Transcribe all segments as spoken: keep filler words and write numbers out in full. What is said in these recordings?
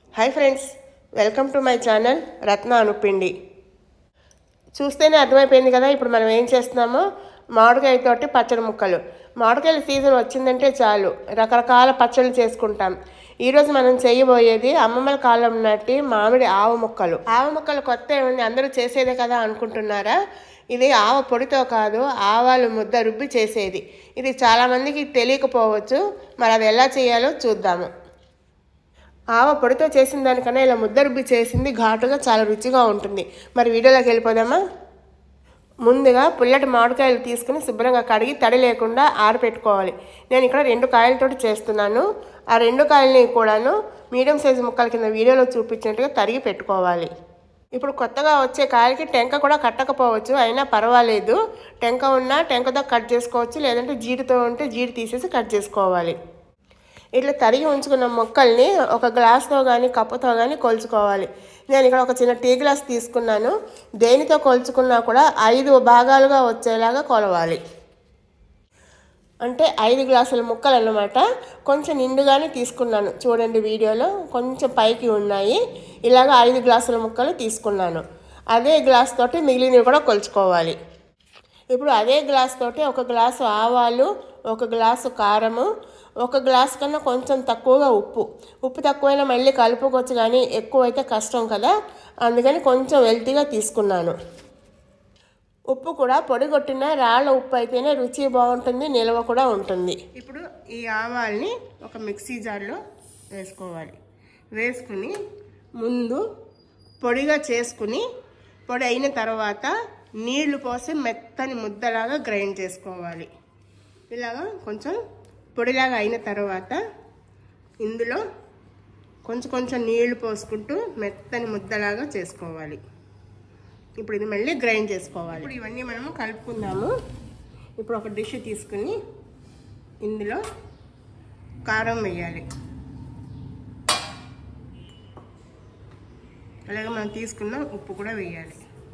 Hi friends, welcome to my channel Ratna Anupindi. చూస్తేనే అర్థమైపోయింది కదా ఇప్పుడు మనం ఏం చేస్తున్నామో. మామిడికాయతోటి పచ్చడి ముక్కలు. మామిడికాయల సీజన్ వచ్చిందంటే చాలు రకరకాల పచ్చళ్ళు చేసుకుంటాం. ఈరోజు మనం చేయబోయేది అమ్మమ్మల కాలం నాటి మామిడి ఆవ ముక్కలు. ఆవ ముక్కలు కొత్త ఏముంది, అందరూ చేసేదే కదా అనుకుంటున్నారా? ఇది ఆవ పొడితో కాదు, ఆవాలు ముద్ద రుబ్బి చేసేది. ఇది చాలామందికి తెలియకపోవచ్చు. మరి అది ఎలా చేయాలో చూద్దాము. ఆవ పొడితో చేసిన దానికన్నా ఇలా ముద్ద రుబ్బి చేసింది ఘాటుగా చాలా రుచిగా ఉంటుంది. మరి వీడియోలోకి వెళ్ళిపోదామా? ముందుగా పుల్లటి మామిడికాయలు తీసుకుని శుభ్రంగా కడిగి తడి లేకుండా ఆరపెట్టుకోవాలి. నేను ఇక్కడ రెండు కాయలతోటి చేస్తున్నాను. ఆ రెండు కాయలని కూడాను మీడియం సైజు ముక్కల కింద వీడియోలో చూపించినట్టుగా తరిగి పెట్టుకోవాలి. ఇప్పుడు కొత్తగా వచ్చే కాయలకి టెంక కూడా కట్టకపోవచ్చు, అయినా పర్వాలేదు. టెంక ఉన్నా టెంకతో కట్ చేసుకోవచ్చు, లేదంటే జీడితో ఉంటే జీడి తీసేసి కట్ చేసుకోవాలి. ఇట్లా తరిగి ఉంచుకున్న ముక్కల్ని ఒక గ్లాస్తో కానీ కప్పుతో కానీ కొలుచుకోవాలి. నేను ఇక్కడ ఒక చిన్న టీ గ్లాస్ తీసుకున్నాను. దేనితో కొలుచుకున్నా కూడా ఐదు భాగాలుగా వచ్చేలాగా కొలవాలి. అంటే ఐదు గ్లాసుల ముక్కలు అన్నమాట. కొంచెం నిండుగానే తీసుకున్నాను, చూడండి వీడియోలో కొంచెం పైకి ఉన్నాయి. ఇలాగ ఐదు గ్లాసుల ముక్కలు తీసుకున్నాను. అదే గ్లాస్ తోటి మిగిలినవి కూడా కొలుచుకోవాలి. ఇప్పుడు అదే గ్లాస్ తోటి ఒక గ్లాసు ఆవాలు, ఒక గ్లాసు కారము, ఒక గ్లాస్ కన్నా కొంచెం తక్కువగా ఉప్పు. ఉప్పు తక్కువైనా మళ్ళీ కలుపుకోవచ్చు, కానీ ఎక్కువ అయితే కష్టం కదా, అందుకని కొంచెం వెల్తీగా తీసుకున్నాను. ఉప్పు కూడా పొడిగొట్టిన రాళ్ళ ఉప్పు అయితేనే రుచి బాగుంటుంది, నిల్వ కూడా ఉంటుంది. ఇప్పుడు ఈ ఆవాల్ని ఒక మిక్సీ జార్లో వేసుకోవాలి. వేసుకుని ముందు పొడిగా చేసుకుని పొడి అయిన తర్వాత నీళ్లు పోసి మెత్తని ముద్దలాగా గ్రైండ్ చేసుకోవాలి. ఇలాగా కొంచెం పొడిలాగా అయిన తర్వాత ఇందులో కొంచెం కొంచెం నీళ్లు పోసుకుంటూ మెత్తని ముద్దలాగా చేసుకోవాలి. ఇప్పుడు ఇది మళ్ళీ గ్రైండ్ చేసుకోవాలి. ఇప్పుడు ఇవన్నీ మనము కలుపుకుందాము. ఇప్పుడు ఒక డిష్ తీసుకుని ఇందులో కారం వేయాలి. అలాగే మనం తీసుకున్న ఉప్పు కూడా వేయాలి.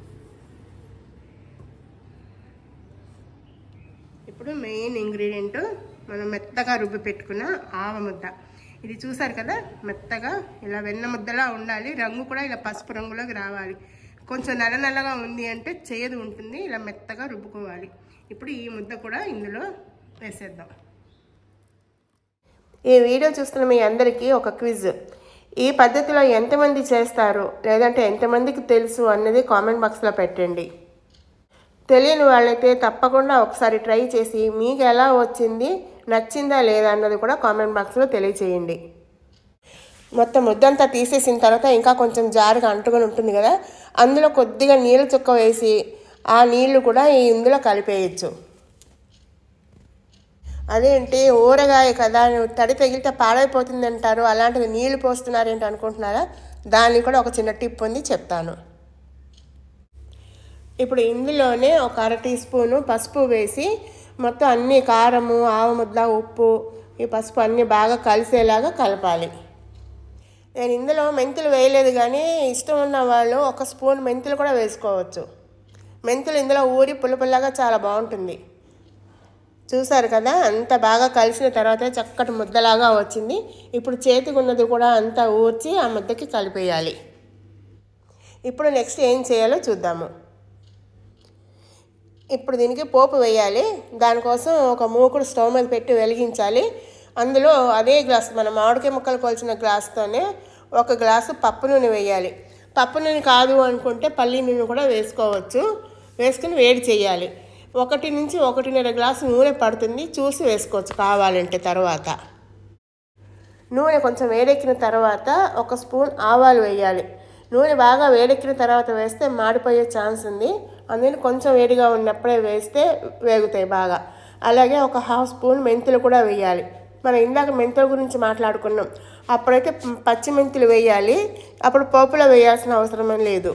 ఇప్పుడు మెయిన్ ఇంగ్రీడియంట్ మనం మెత్తగా రుబ్బి పెట్టుకున్న ఆవ ముద్ద. ఇది చూసారు కదా, మెత్తగా ఇలా వెన్న ముద్దలా ఉండాలి. రంగు కూడా ఇలా పసుపు రంగులోకి రావాలి. కొంచెం నల్ల నల్లగా ఉంది అంటే చేదు ఉంటుంది. ఇలా మెత్తగా రుబ్బుకోవాలి. ఇప్పుడు ఈ ముద్ద కూడా ఇందులో వేసేద్దాం. ఈ వీడియో చూస్తున్న మీ అందరికీ ఒక క్విజ్. ఈ పద్ధతిలో ఎంతమంది చేస్తారు, లేదంటే ఎంతమందికి తెలుసు అన్నది కామెంట్ బాక్స్లో పెట్టండి. తెలియని వాళ్ళైతే తప్పకుండా ఒకసారి ట్రై చేసి మీకు ఎలా వచ్చింది, నచ్చిందా లేదా అన్నది కూడా కామెంట్ బాక్స్లో తెలియచేయండి. మొత్తం ముద్దంతా తీసేసిన తర్వాత ఇంకా కొంచెం జారుగా అంటుకొని ఉంటుంది కదా, అందులో కొద్దిగా నీళ్ళు చుక్క వేసి ఆ నీళ్లు కూడా ఇందులో కలిపేయచ్చు. అదేంటి ఊరగాయ కదా, తడి తగిలితే పాడైపోతుంది అంటారు, అలాంటిది నీళ్లు పోస్తున్నారేంటి అనుకుంటున్నారా? దానికి కూడా ఒక చిన్న టిప్ ఉంది, చెప్తాను. ఇప్పుడు ఇందులోనే ఒక అర టీ స్పూను పసుపు వేసి మొత్తం అన్ని కారము, ఆవ ముద్ద, ఉప్పు, ఈ పసుపు అన్నీ బాగా కలిసేలాగా కలపాలి. నేను ఇందులో మెంతులు వేయలేదు, కానీ ఇష్టం ఉన్న వాళ్ళు ఒక స్పూన్ మెంతులు కూడా వేసుకోవచ్చు. మెంతులు ఇందులో ఊరి పుల్లపుల్లగా చాలా బాగుంటుంది. చూసారు కదా, అంత బాగా కలిసిన తర్వాత చక్కటి ముద్దలాగా వచ్చింది. ఇప్పుడు చేతికి ఉన్నది కూడా అంతా ఊర్చి ఆ ముద్దకి కలిపేయాలి. ఇప్పుడు నెక్స్ట్ ఏం చేయాలో చూద్దాము. ఇప్పుడు దీనికి పోపు వేయాలి. దానికోసం ఒక మూకుడు స్టవ్ మీద పెట్టి వెలిగించాలి. అందులో అదే గ్లాస్, మన మామిడికాయ ముక్కలు కొలిచిన గ్లాస్తోనే ఒక గ్లాసు పప్పు నూనె వేయాలి. పప్పు నూనె కాదు అనుకుంటే పల్లి నూనె కూడా వేసుకోవచ్చు. వేసుకుని వేడి చేయాలి. ఒకటి నుంచి ఒకటిన్నర గ్లాసు నూనె పడుతుంది, చూసి వేసుకోవచ్చు కావాలంటే. తర్వాత నూనె కొంచెం వేడెక్కిన తర్వాత ఒక స్పూన్ ఆవాలు వేయాలి. నూనె బాగా వేడెక్కిన తర్వాత వేస్తే మాడిపోయే ఛాన్స్ ఉంది, అందుకని కొంచెం వేడిగా ఉన్నప్పుడే వేస్తే వేగుతాయి బాగా. అలాగే ఒక హాఫ్ స్పూన్ మెంతులు కూడా వేయాలి. మనం ఇందాక మెంతుల గురించి మాట్లాడుకున్నాం, అప్పుడైతే పచ్చి మెంతులు వేయాలి, అప్పుడు పోపులో వేయాల్సిన అవసరం లేదు.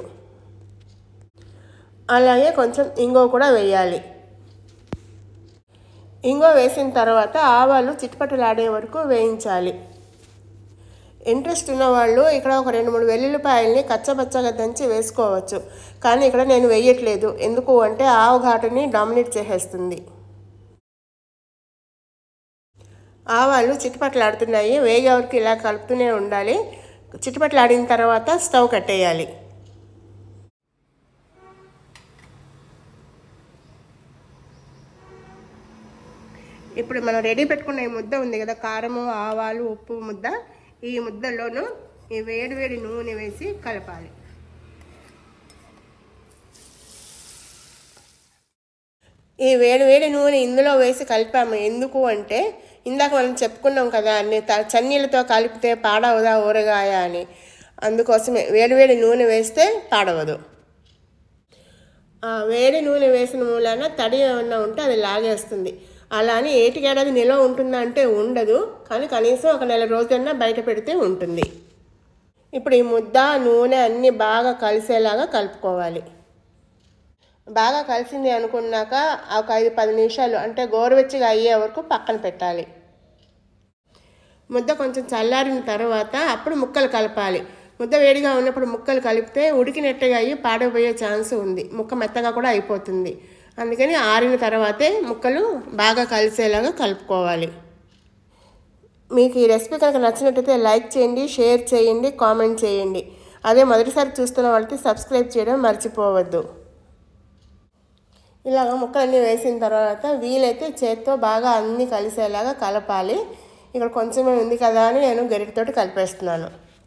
అలాగే కొంచెం ఇంగువ కూడా వేయాలి. ఇంగువ వేసిన తర్వాత ఆవాలు చిట్పటలాడే వరకు వేయించాలి. ఇంట్రెస్ట్ ఉన్నవాళ్ళు ఇక్కడ ఒక రెండు మూడు వెల్లుల్లిపాయల్ని కచ్చపచ్చగా దంచి వేసుకోవచ్చు, కానీ ఇక్కడ నేను వేయట్లేదు. ఎందుకు అంటే ఆవు ఘాటుని డామినేట్ చేసేస్తుంది. ఆవాలు చిట్పటలాడుతున్నాయి, వేగే వరకు ఇలా కలుపుతూనే ఉండాలి. చిట్టుపట్లాడిన తర్వాత స్టవ్ కట్టేయాలి. ఇప్పుడు మనం రెడీ పెట్టుకున్న ఈ ముద్ద ఉంది కదా, కారము ఆవాలు ఉప్పు ముద్ద, ఈ ముద్దలోనూ ఈ వేడి వేడి నూనె వేసి కలపాలి. ఈ వేడి వేడి నూనె ఇందులో వేసి కలిపాము. ఎందుకు అంటే ఇందాక మనం చెప్పుకున్నాం కదా, అన్ని చన్నీళ్ళతో కలిపితే పాడవదా ఊరగాయ అని. అందుకోసమే వేడి వేడి నూనె వేస్తే పాడవదు. వేడి నూనె వేసిన మూలాన తడి ఏమన్నా ఉంటే అది లాగేస్తుంది. అలా అని ఏటికేడాది నిల్వ ఉంటుందా అంటే ఉండదు, కానీ కనీసం ఒక నెల రోజులన్నా బయట పెడితే ఉంటుంది. ఇప్పుడు ఈ ముద్ద నూనె అన్నీ బాగా కలిసేలాగా కలుపుకోవాలి. బాగా కలిసింది అనుకున్నాక ఒక ఐదు పది నిమిషాలు అంటే గోరువెచ్చగా అయ్యే వరకు పక్కన పెట్టాలి. ముద్ద కొంచెం చల్లారిన తర్వాత అప్పుడు ముక్కలు కలపాలి. ముద్ద వేడిగా ఉన్నప్పుడు ముక్కలు కలిపితే ఉడికినట్టుగా అయ్యి పాడైపోయే ఛాన్స్ ఉంది, ముక్క మెత్తగా కూడా అయిపోతుంది. అందుకని ఆరిన తర్వాతే ముక్కలు బాగా కలిసేలాగా కలుపుకోవాలి. మీకు ఈ రెసిపీ కనుక నచ్చినట్టయితే లైక్ చేయండి, షేర్ చేయండి, కామెంట్ చేయండి. అదే మొదటిసారి చూస్తున్న వాళ్ళకి సబ్స్క్రైబ్ చేయడం మర్చిపోవద్దు. ఇలాగ ముక్కలన్నీ వేసిన తర్వాత వీలైతే చేత్తో బాగా అన్నీ కలిసేలాగా కలపాలి. ఇక్కడ కొంచెమే ఉంది కదా అని నేను గరిటెతోటి కలిపేస్తున్నాను.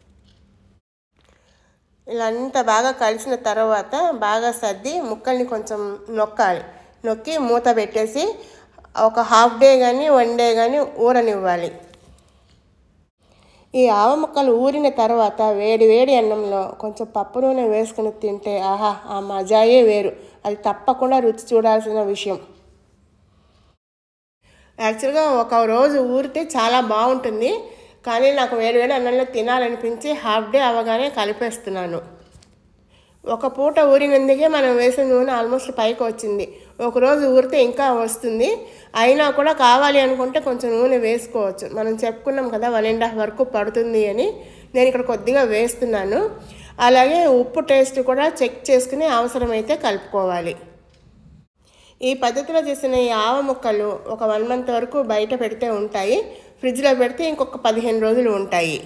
ఇలా అంతా బాగా కలిసిన తర్వాత బాగా సర్ది ముక్కల్ని కొంచెం నొక్కాలి. నొక్కి మూత పెట్టేసి ఒక హాఫ్ డే కానీ వన్ డే కానీ ఊరనివ్వాలి. ఈ ఆవ ముక్కలు ఊరిన తర్వాత వేడి వేడి అన్నంలో కొంచెం పప్పు నూనె వేసుకుని తింటే ఆహా ఆ మజాయే వేరు. అది తప్పకుండా రుచి చూడాల్సిన విషయం. యాక్చువల్గా ఒక రోజు ఊరితే చాలా బాగుంటుంది, కానీ నాకు వేడి వేడి అన్నంలో తినాలనిపించి హాఫ్ డే అవగానే కలిపేస్తున్నాను. ఒక పూట ఊరినందుకే మనం వేసిన నూనె ఆల్మోస్ట్ పైకి వచ్చింది. ఒకరోజు ఊరితే ఇంకా వస్తుంది. అయినా కూడా కావాలి అనుకుంటే కొంచెం నూనె వేసుకోవచ్చు. మనం చెప్పుకున్నాం కదా వన్ అండ్ హాఫ్ వరకు పడుతుంది అని. నేను ఇక్కడ కొద్దిగా వేస్తున్నాను. అలాగే ఉప్పు టేస్ట్ కూడా చెక్ చేసుకుని అవసరమైతే కలుపుకోవాలి. ఈ పద్ధతిలో చేసిన ఈ ఆవ ముక్కలు ఒక వన్ మంత్ వరకు బయట పెడితే ఉంటాయి. ఫ్రిడ్జ్లో పెడితే ఇంకొక పదిహేను రోజులు ఉంటాయి.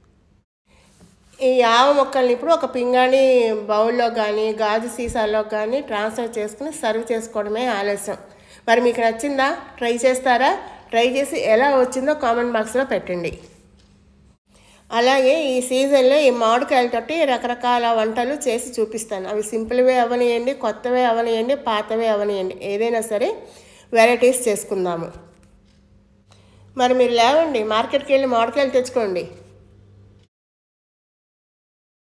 ఈ ఆవ ముక్కల్ని ఇప్పుడు ఒక పింగాణి బౌల్లో కానీ గాజు సీసాల్లో కానీ ట్రాన్స్ఫర్ చేసుకుని సర్వ్ చేసుకోవడమే ఆలస్యం. మరి మీకు నచ్చిందా? ట్రై చేస్తారా? ట్రై చేసి ఎలా వచ్చిందో కామెంట్ బాక్స్లో పెట్టండి. అలాగే ఈ సీజన్లో ఈ మామిడికాయలతోటి రకరకాల వంటలు చేసి చూపిస్తాను. అవి సింపుల్వే అవనియండి, కొత్తవే అవనియండి, పాతవే అవనియండి, ఏదైనా సరే వెరైటీస్ చేసుకుందాము. మరి మీరు లేవండి, మార్కెట్కి వెళ్ళి మామిడికాయలు తెచ్చుకోండి.